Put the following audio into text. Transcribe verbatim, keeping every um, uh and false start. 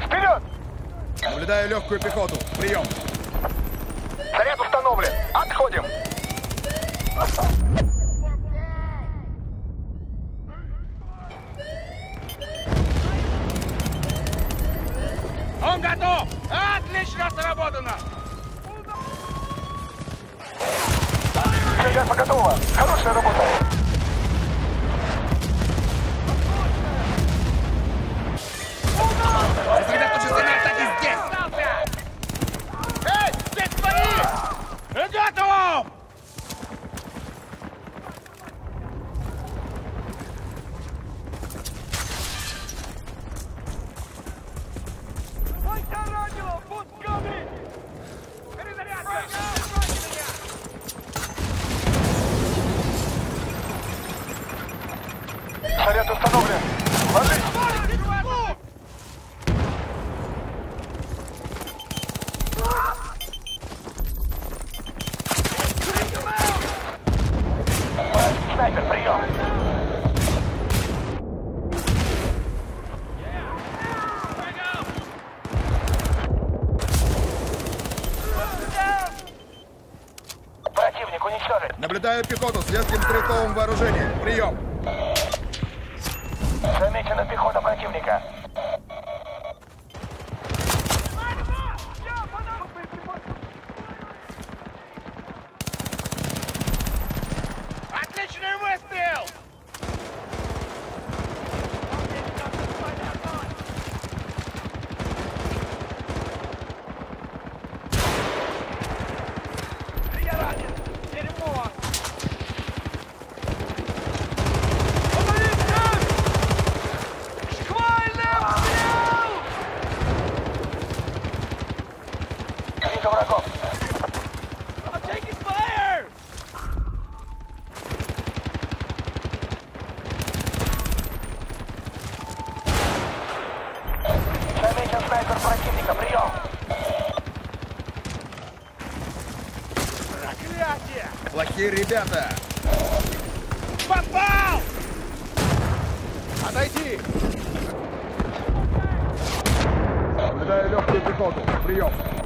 Вперед! Наблюдаю легкую пехоту. Прием. Заряд установлен. Отходим. Он готов! Отлично сработано! Альфа готова. Хорошая работа. Сосредоточиться на атаке здесь! Эй, здесь твои! Готов! Заряд установлен. Ложись. Снайпер, прием. Противник уничтожен. Наблюдаю пехоту с легким стрелковым вооружением. Прием. Замечена пехота противника. Отличный выстрел! Я ранен! Дерьмо! Вижу врагов. I'm taking fire! Замечен снайпер противника. Прием. Проклятие! Плохие ребята. Попал! Отойди. Наблюдаю легкую пехоту. Прием.